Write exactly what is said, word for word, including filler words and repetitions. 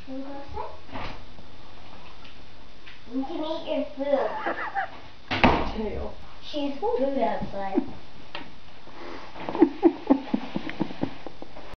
You want to go outside? You can eat your food. Tail. She's food outside.